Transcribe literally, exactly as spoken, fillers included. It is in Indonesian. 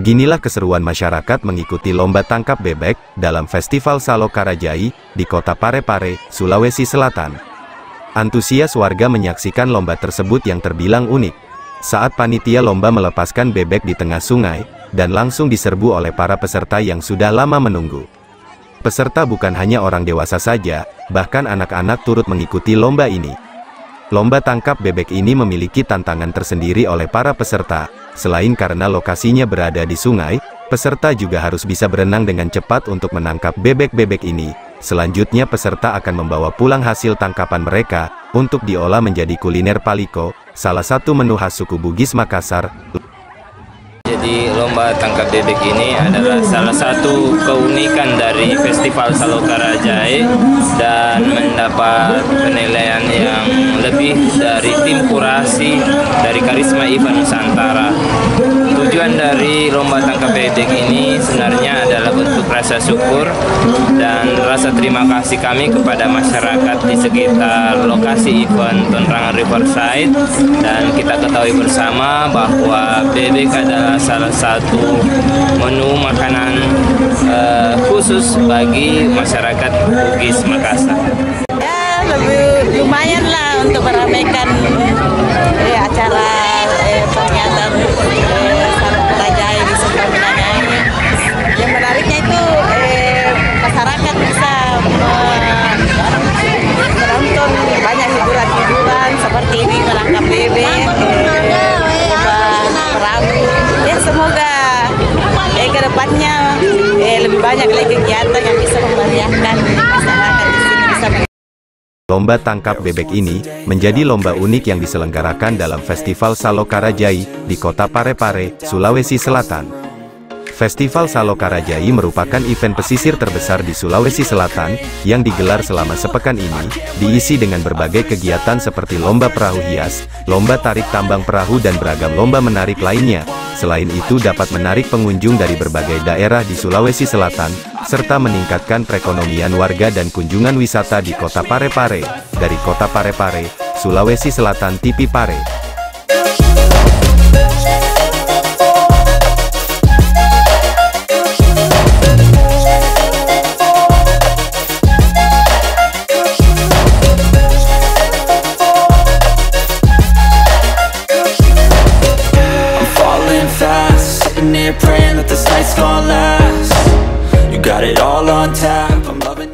Beginilah keseruan masyarakat mengikuti lomba tangkap bebek dalam Festival Salo Karajai di Kota Parepare, Sulawesi Selatan. Antusias warga menyaksikan lomba tersebut yang terbilang unik. Saat panitia lomba melepaskan bebek di tengah sungai, dan langsung diserbu oleh para peserta yang sudah lama menunggu. Peserta bukan hanya orang dewasa saja, bahkan anak-anak turut mengikuti lomba ini. Lomba tangkap bebek ini memiliki tantangan tersendiri oleh para peserta. Selain karena lokasinya berada di sungai, peserta juga harus bisa berenang dengan cepat untuk menangkap bebek-bebek ini. Selanjutnya peserta akan membawa pulang hasil tangkapan mereka, untuk diolah menjadi kuliner paliko, salah satu menu khas suku Bugis Makassar. Jadi lomba tangkap bebek ini adalah salah satu keunikan dari Festival Salo Karajai dan mendapat penilaian yang lebih dari tim kurasi dari Karisma Event Nusantara. Tujuan dari lomba tangkap bebek ini sebenarnya adalah bentuk rasa syukur dan rasa terima kasih kami kepada masyarakat di sekitar lokasi event Tonrangan Riverside, dan kita ketahui bersama bahwa bebek adalah salah satu menu makanan uh, khusus bagi masyarakat Bugis Makassar. Ya, lebih lumayan lah untuk meramaikan eh, acara eh, peringatan eh, Salo Karajai di sebelah wilayah ini. Yang menariknya itu eh, masyarakat bisa menonton banyak hiburan-hiburan seperti ini, menangkap bebek, eh, perahu. Ya, semoga eh, ke depannya eh, lebih banyak lagi kegiatan yang bisa memeriahkan masyarakat di sini bisa. Lomba tangkap bebek ini menjadi lomba unik yang diselenggarakan dalam Festival Salo Karajai di Kota Parepare, Sulawesi Selatan. Festival Salo Karajai merupakan event pesisir terbesar di Sulawesi Selatan yang digelar selama sepekan ini, diisi dengan berbagai kegiatan seperti lomba perahu hias, lomba tarik tambang perahu dan beragam lomba menarik lainnya. Selain itu dapat menarik pengunjung dari berbagai daerah di Sulawesi Selatan, serta meningkatkan perekonomian warga dan kunjungan wisata di Kota Parepare. Dari Kota Parepare, Sulawesi Selatan, T V Pare. Praying that this night's gonna last. You got it all on tap. I'm loving